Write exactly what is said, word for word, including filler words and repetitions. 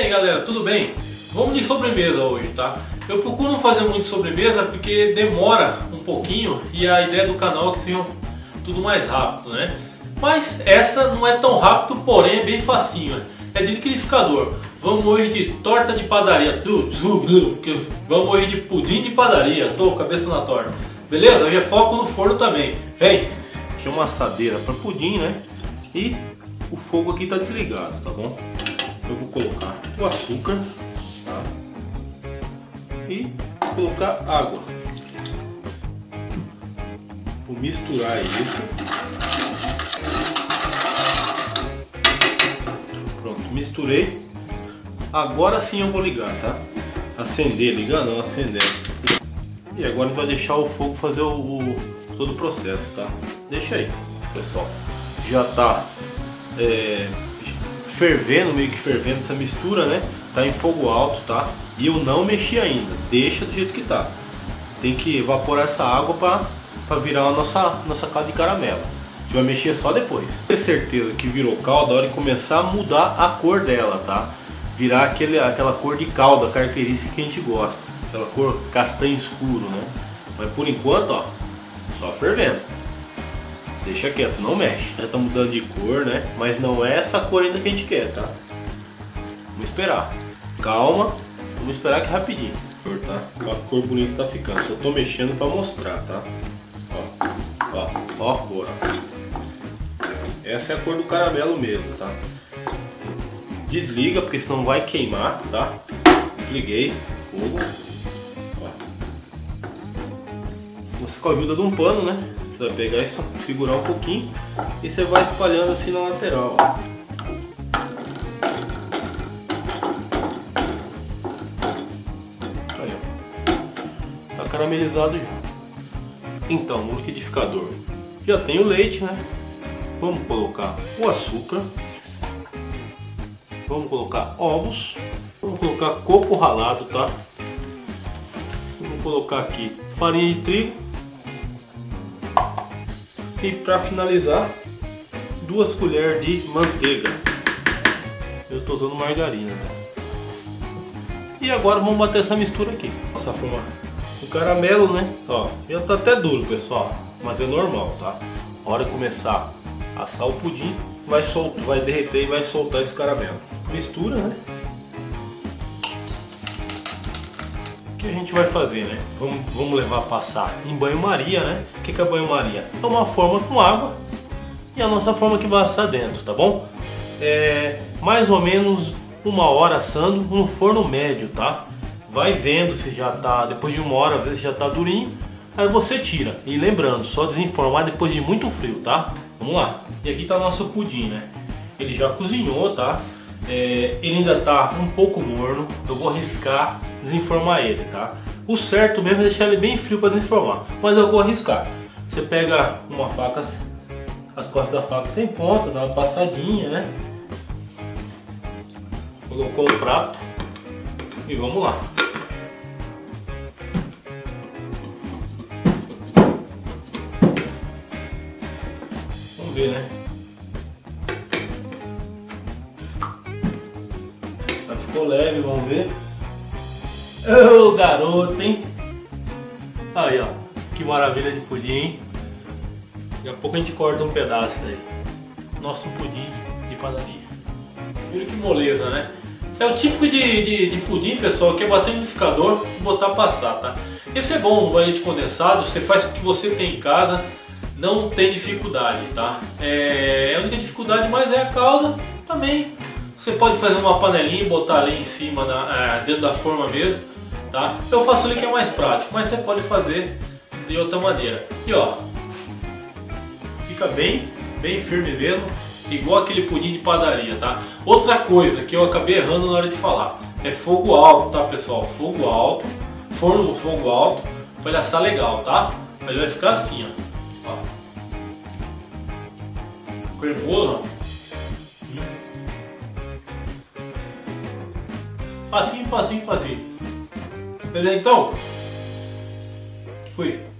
E aí galera, tudo bem? Vamos de sobremesa hoje, tá? Eu procuro não fazer muito sobremesa porque demora um pouquinho e a ideia do canal é que seja tudo mais rápido, né? Mas essa não é tão rápido, porém é bem facinho. É de liquidificador. Vamos hoje de torta de padaria. Vamos hoje de pudim de padaria. Tô com a cabeça na torta. Beleza? Hoje é foco no forno também. Vem! Aqui é uma assadeira para pudim, né? E o fogo aqui tá desligado, tá bom? Eu vou colocar o açúcar, tá? E vou colocar água. Vou misturar isso. Pronto, misturei. Agora sim eu vou ligar, tá? Acender, ligar não, acender. E agora vai deixar o fogo fazer o, o todo o processo, tá? Deixa aí, pessoal. Já tá é, fervendo, meio que fervendo essa mistura, né? Tá em fogo alto, tá? E eu não mexi ainda. Deixa do jeito que tá. Tem que evaporar essa água para para virar a nossa nossa calda de caramelo. A gente vai mexer só depois. Ter certeza que virou calda, a hora de começar a mudar a cor dela, tá? Virar aquele, aquela cor de calda característica que a gente gosta, aquela cor castanho escuro, né? Mas por enquanto, ó, só fervendo. Deixa quieto, não mexe. Já tá mudando de cor, né? Mas não é essa cor ainda que a gente quer, tá? Vamos esperar. Calma, vamos esperar que rapidinho. Tá? Olha a cor bonita tá ficando. Só tô mexendo pra mostrar, tá? Ó, ó, ó a cor, ó. Essa é a cor do caramelo mesmo, tá? Desliga, porque senão vai queimar, tá? Desliguei o fogo. Ó. Você com a ajuda de um pano, né? Você vai pegar isso, segurar um pouquinho e você vai espalhando assim na lateral, ó. Aí, ó. Tá caramelizado já. Então, no liquidificador já tem o leite, né? Vamos colocar o açúcar. Vamos colocar ovos. Vamos colocar coco ralado, tá? Vamos colocar aqui farinha de trigo. E para finalizar, duas colheres de manteiga. Eu estou usando margarina, tá? E agora vamos bater essa mistura aqui. Nossa forma, o caramelo, né? Ó, já tá até duro, pessoal, mas é normal, tá? A hora de começar a assar o pudim, vai soltar, vai derreter e vai soltar esse caramelo. Mistura, né? O que a gente vai fazer, né? Vamos, vamos levar a passar em banho-maria, né? O que, que é banho-maria? É uma forma com água e a nossa forma que vai assar dentro, tá bom? É mais ou menos uma hora assando no forno médio, tá? Vai vendo se já tá, depois de uma hora, às vezes já tá durinho, aí você tira. E lembrando, só desenformar depois de muito frio, tá? Vamos lá. E aqui tá nosso pudim, né? Ele já cozinhou, tá? É, ele ainda tá um pouco morno. Eu vou arriscar desenformar ele, tá? O certo mesmo é deixar ele bem frio para desenformar, mas eu vou arriscar. Você pega uma faca, as costas da faca sem ponta, dá uma passadinha, né? Colocou o prato e vamos lá. Vamos ver, né? Tá, ficou leve, vamos ver. Ô, oh, garoto, hein? Aí, ó, que maravilha de pudim, hein? Daqui a pouco a gente corta um pedaço aí. Nosso pudim de padaria. Viram que moleza, né? É o típico de, de, de pudim, pessoal, que é bater no liquidificador e botar passar, tá? Esse é bom no banho de condensado, você faz com o que você tem em casa, não tem dificuldade, tá? É, a única dificuldade mais é a calda, também. Você pode fazer uma panelinha e botar ali em cima, na, é, dentro da forma mesmo, tá? Eu faço ali que é mais prático, mas você pode fazer de outra maneira. E ó, fica bem, bem firme mesmo, igual aquele pudim de padaria, tá? Outra coisa que eu acabei errando na hora de falar, é fogo alto, tá, pessoal? Fogo alto, forno no fogo alto, para ele assar legal, tá? Ele vai ficar assim, ó. Ó. Cremoso, ó. Facinho, facinho, facinho. Beleza, então? Fui.